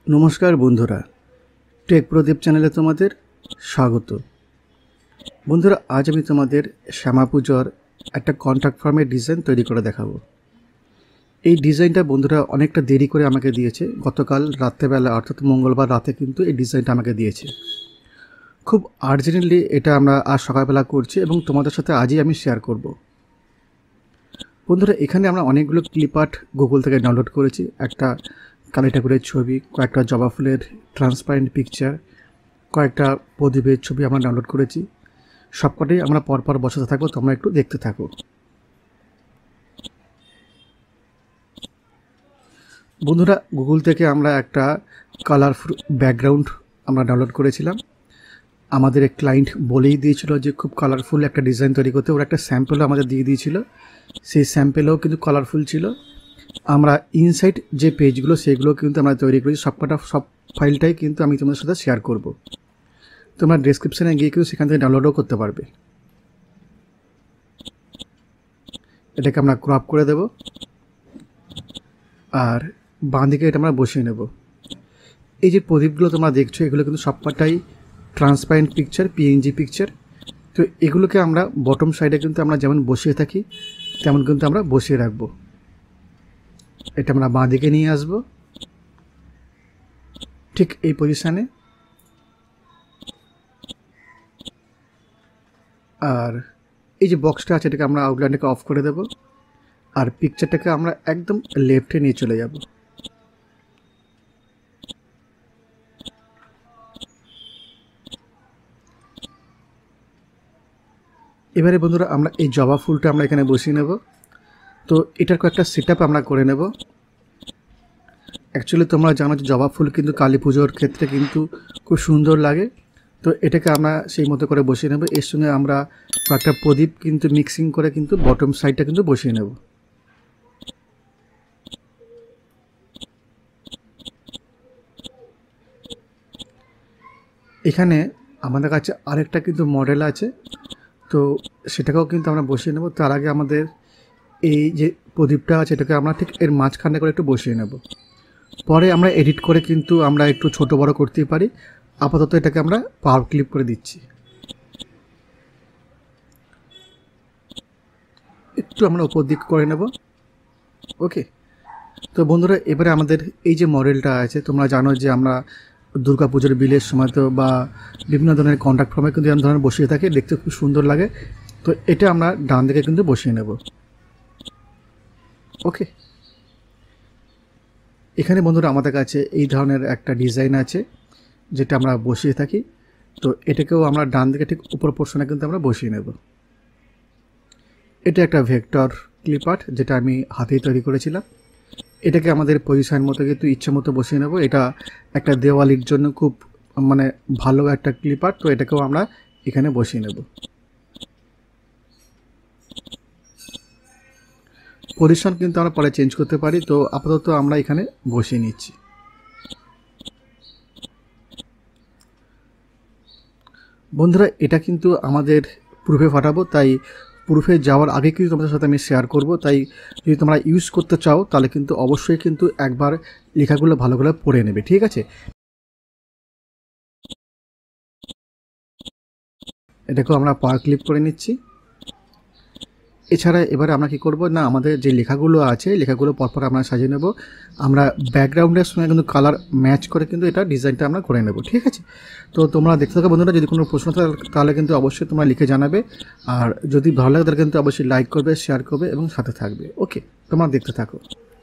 নমস্কার বন্ধুরা, টেক প্রদীপ চ্যানেলে তোমাদের স্বাগত। বন্ধুরা, আজ আমি তোমাদের শ্যামা পুজোর একটা কন্ট্রাক্ট ফর্মের ডিজাইন তৈরি করে দেখাবো। এই ডিজাইনটা বন্ধুরা অনেকটা দেরি করে আমাকে দিয়েছে। গতকাল রাত্রেবেলা অর্থাৎ মঙ্গলবার রাতে কিন্তু এই ডিজাইনটা আমাকে দিয়েছে। খুব আর্জেন্টলি এটা আমরা আজ সকালবেলা করছি এবং তোমাদের সাথে আজই আমি শেয়ার করব। বন্ধুরা, এখানে আমরা অনেকগুলো ক্লিপআর্ট গুগল থেকে ডাউনলোড করেছি। একটা কালী ঠাকুরের ছবি, কয়েকটা জবা ফুলের ট্রান্সপারেন্ট পিকচার, কয়েকটা প্রদীপের ছবি আমরা ডাউনলোড করেছি। সবকটাই আমরা পরপর বসাতে থাকবো, তোমরা একটু দেখতে থাকো। বন্ধুরা, গুগল থেকে আমরা একটা কালারফুল ব্যাকগ্রাউন্ড আমরা ডাউনলোড করেছিলাম। আমাদের এক ক্লায়েন্ট বলেই দিয়েছিল যে খুব কালারফুল একটা ডিজাইন তৈরি করতে। ওরা একটা স্যাম্পেলও আমাদের দিয়ে দিয়েছিল, সেই স্যাম্পেলেও কিন্তু কালারফুল ছিল। আমরা ইনসাইড যে পেজগুলো সেগুলো কিন্তু আমরা তৈরি করেছি। সব ফাইলটাই কিন্তু আমি তোমাদের সাথে শেয়ার করব। তোমরা ডেসক্রিপশানে গিয়ে কিন্তু সেখান থেকে ডাউনলোডও করতে পারবে। এটাকে আমরা ক্রপ করে দেব আর বাঁ দিকে এটা আমরা বসিয়ে নেব। এই যে প্রদীপগুলো তোমরা দেখছো, এগুলো কিন্তু সবকটাই ট্রান্সপারেন্ট পিকচার, পিএনজি পিকচার। তো এগুলোকে আমরা বটম সাইডে কিন্তু আমরা যেমন বসিয়ে থাকি তেমন কিন্তু আমরা বসিয়ে রাখবো। এটা আমরা বাঁ দিকে নিয়ে আসব, ঠিক এই পজিশানে। আর এই যে বক্সটা আছে এটাকে আমরা আউটলাইনটাকে অফ করে দেব আর পিকচারটাকে আমরা একদম লেফটে নিয়ে চলে যাব। এবারে বন্ধুরা, আমরা এই জবা ফুলটা আমরা এখানে বসিয়ে নেব। তো এটার কয়েকটা সেটআপ আমরা করে নেব। অ্যাকচুয়ালি তোমরা জানো যে জবা ফুল কিন্তু কালী পুজোর ক্ষেত্রে কিন্তু খুব সুন্দর লাগে। তো এটাকে আমরা সেই মতো করে বসিয়ে নেব। এর সঙ্গে আমরা কয়েকটা প্রদীপ কিন্তু মিক্সিং করে কিন্তু বটম সাইডটা কিন্তু বসিয়ে নেব। এখানে আমাদের কাছে আরেকটা কিন্তু মডেল আছে, তো সেটাকেও কিন্তু আমরা বসিয়ে নেব। তার আগে আমাদের এই যে প্রদীপটা আছে এটাকে আমরা ঠিক এর মাঝখানে করে একটু বসিয়ে নেব। পরে আমরা এডিট করে কিন্তু আমরা একটু ছোট বড় করতেই পারি। আপাতত এটাকে আমরা পাওয়ার ক্লিপ করে দিচ্ছি। একটু আমরা উপর দিক করে নেব। ওকে। তো বন্ধুরা, এবারে আমাদের এই যে মডেলটা আছে, তোমরা জানো যে আমরা দুর্গা পুজোর বিলের সময় তো বা বিভিন্ন ধরনের কন্ট্রাক্ট ফর্মে কিন্তু এরকম ধরনের বসিয়ে থাকে, দেখতে খুব সুন্দর লাগে। তো এটা আমরা ডান দিকে কিন্তু বসিয়ে নেব। ওকে। এখানে বন্ধুরা আমাদের কাছে এই ধরনের একটা ডিজাইন আছে যেটা আমরা বসিয়ে থাকি। তো এটাকেও আমরা ডান দিকে ঠিক উপর পোর্শনে কিন্তু আমরা বসিয়ে নেব। এটা একটা ভেক্টর ক্লিপআর্ট যেটা আমি হাতেই তৈরি করেছিলাম। এটাকে আমাদের পজিশন মতো কিন্তু ইচ্ছে মতো বসিয়ে নেব। এটা একটা দেওয়ালির জন্য খুব ভালো একটা ক্লিপআর্ট। তো এটাকেও আমরা এখানে বসিয়ে নেব। পজিশন কিন্তু আমরা পরে চেঞ্জ করতে পারি। তো আপাতত আমরা এখানে বসিয়ে নিচ্ছি। বন্ধুরা, এটা কিন্তু আমাদের প্রুফে পাঠাবো, তাই প্রুফে যাওয়ার আগে কিন্তু তোমাদের সাথে আমি শেয়ার করব। তাই যদি তোমরা ইউজ করতে চাও তাহলে কিন্তু অবশ্যই কিন্তু একবার লেখাগুলো ভালো করে পড়ে নেবে, ঠিক আছে? এটাকেও আমরা পাওয়ার ক্লিপ করে নিচ্ছি। এছাড়া এবারে আমরা কী করব না, আমাদের যে লেখাগুলো আছে লেখাগুলো পরপর আমরা সাজিয়ে নেব। আমরা ব্যাকগ্রাউন্ডের সঙ্গে কিন্তু কালার ম্যাচ করে কিন্তু এটা ডিজাইনটা আমরা করে নেব, ঠিক আছে? তো তোমরা দেখতে থাকো বন্ধুরা। যদি কোনো প্রশ্ন থাকে তাহলে কিন্তু অবশ্যই তোমরা লিখে জানাবে। আর যদি ভালো লাগে তাহলে কিন্তু অবশ্যই লাইক করবে, শেয়ার করবে এবং সাথে থাকবে। ওকে, তোমরা দেখতে থাকো।